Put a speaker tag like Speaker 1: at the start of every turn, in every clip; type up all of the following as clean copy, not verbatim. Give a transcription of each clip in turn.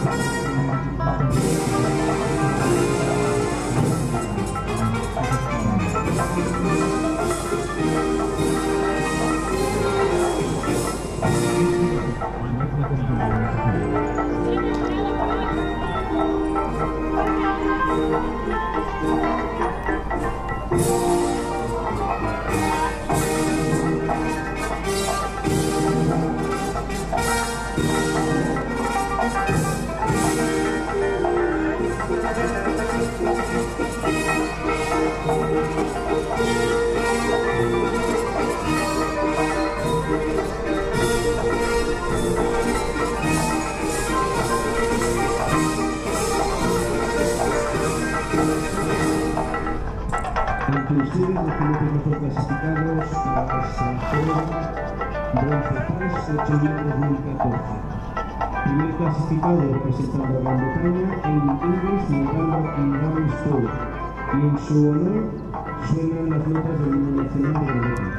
Speaker 1: Inclusive los pilotos mejor clasificados para esa prueba, bronce 3, 8 2014. Primer clasificado representando a Gran Bretaña, Amy Inglis, montando en Ram Sport, y en su honor suenan las notas del himno nacional de Gran Bretaña.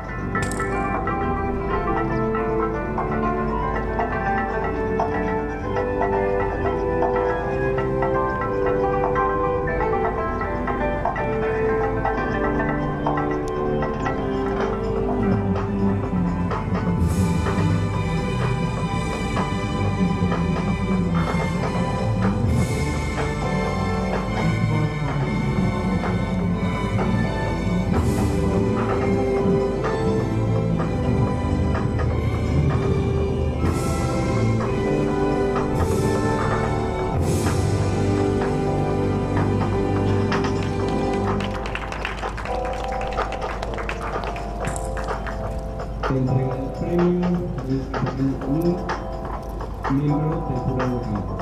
Speaker 1: Se entrega el premio a un miembro del jurado local.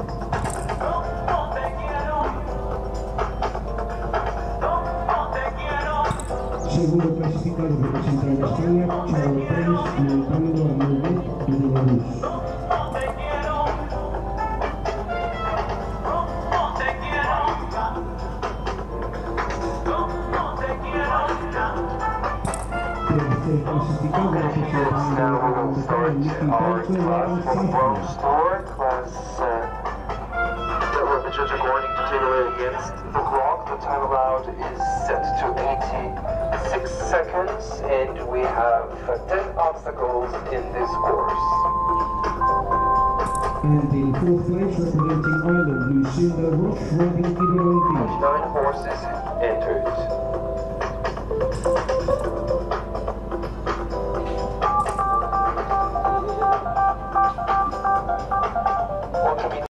Speaker 1: Segundo clasificado representando a España, Chavo Pérez, montando a Malbec de Belarus. Classificado representando a Gran Bretaña, Nicky Pelcher, Ryan Southwell.
Speaker 2: The judges are going to take away against the clock. The time allowed is set to 86 seconds, and we have 10 obstacles in this course.
Speaker 1: And in fourth place, representing Ireland, Lucinda Roche, riding Iberon Beach.
Speaker 2: 9 horses entered.